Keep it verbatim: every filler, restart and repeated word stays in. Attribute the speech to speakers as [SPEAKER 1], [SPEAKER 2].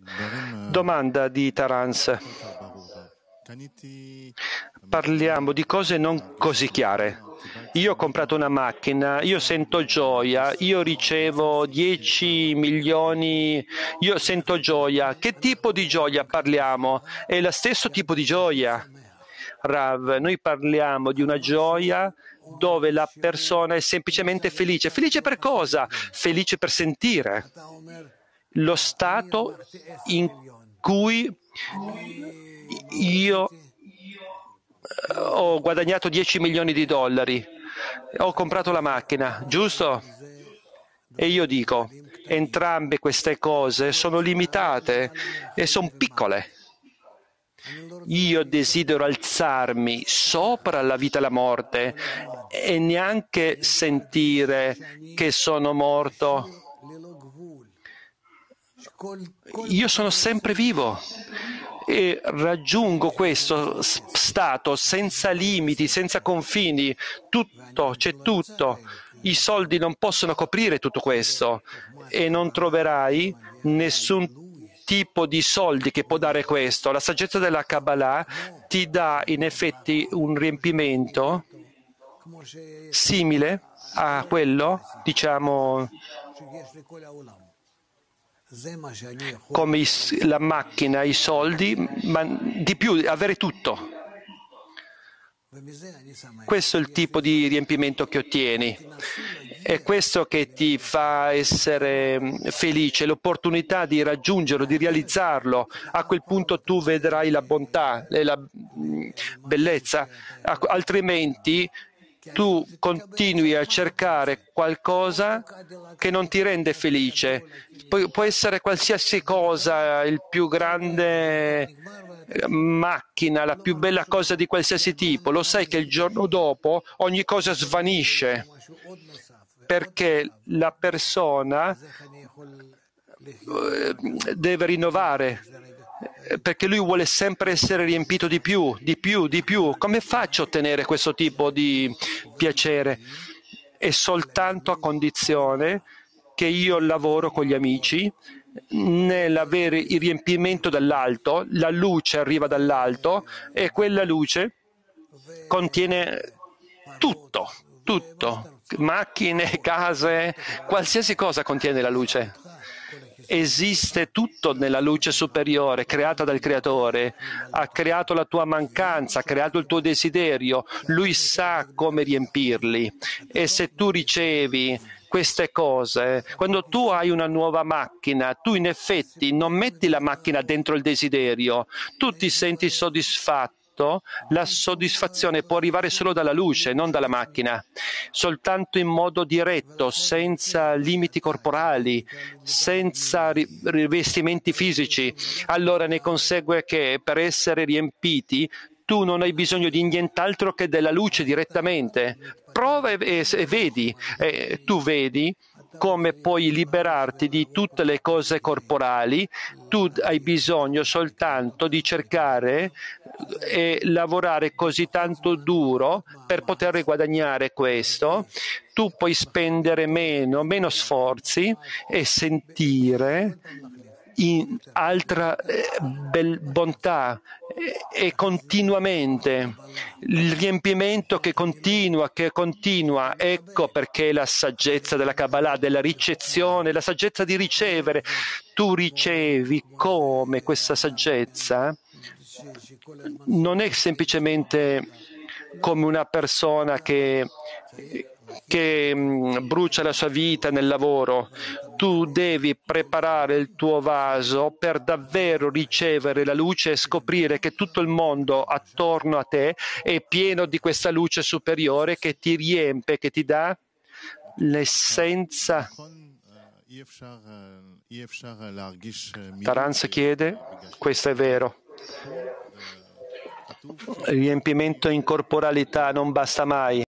[SPEAKER 1] Domanda di Taranz. Parliamo di cose non così chiare. Io ho comprato una macchina, io sento gioia, io ricevo dieci milioni, io sento gioia. Che tipo di gioia parliamo? È lo stesso tipo di gioia. Rav, noi parliamo di una gioia dove la persona è semplicemente felice. Felice per cosa? Felice per sentire. Lo stato in cui io ho guadagnato dieci milioni di dollari, ho comprato la macchina, giusto? E io dico, entrambe queste cose sono limitate e sono piccole. Io desidero alzarmi sopra la vita e la morte e neanche sentire che sono morto. Io sono sempre vivo e raggiungo questo stato senza limiti, senza confini. Tutto, c'è tutto. I soldi non possono coprire tutto questo e non troverai nessun tipo di soldi che può dare questo. La saggezza della Kabbalah ti dà in effetti un riempimento simile a quello, diciamo, come la macchina, i soldi, ma di più, avere tutto. Questo è il tipo di riempimento che ottieni. È questo che ti fa essere felice, l'opportunità di raggiungerlo, di realizzarlo. A quel punto tu vedrai la bontà e la bellezza, altrimenti tu continui a cercare qualcosa che non ti rende felice. Pu- può essere qualsiasi cosa, il più grande macchina, la più bella cosa di qualsiasi tipo. Lo sai che il giorno dopo ogni cosa svanisce perché la persona deve rinnovare, perché lui vuole sempre essere riempito di più, di più, di più. Come faccio a ottenere questo tipo di piacere? È soltanto a condizione che io lavoro con gli amici nell'avere il riempimento dall'alto, la luce arriva dall'alto e quella luce contiene tutto, tutto, macchine, case, qualsiasi cosa contiene la luce. Esiste tutto nella luce superiore, creata dal Creatore. Ha creato la tua mancanza, ha creato il tuo desiderio. Lui sa come riempirli. E se tu ricevi queste cose, quando tu hai una nuova macchina, tu in effetti non metti la macchina dentro il desiderio, tu ti senti soddisfatto. La soddisfazione può arrivare solo dalla luce, non dalla macchina, soltanto in modo diretto, senza limiti corporali, senza rivestimenti fisici. Allora ne consegue che per essere riempiti tu non hai bisogno di nient'altro che della luce direttamente. Prova e, e vedi, e tu vedi come puoi liberarti di tutte le cose corporali. Tu hai bisogno soltanto di cercare e lavorare così tanto duro per poter riguadagnare questo. Tu puoi spendere meno, meno sforzi e sentire in altra eh, bel- bontà e, e continuamente il riempimento che continua, che continua. Ecco perché la saggezza della Kabbalah, della ricezione, la saggezza di ricevere. Tu ricevi come questa saggezza non è semplicemente come una persona che che mh, brucia la sua vita nel lavoro. Tu devi preparare il tuo vaso per davvero ricevere la luce e scoprire che tutto il mondo attorno a te è pieno di questa luce superiore che ti riempie, che ti dà l'essenza. Taranz chiede, questo è vero. Il riempimento in corporalità non basta mai.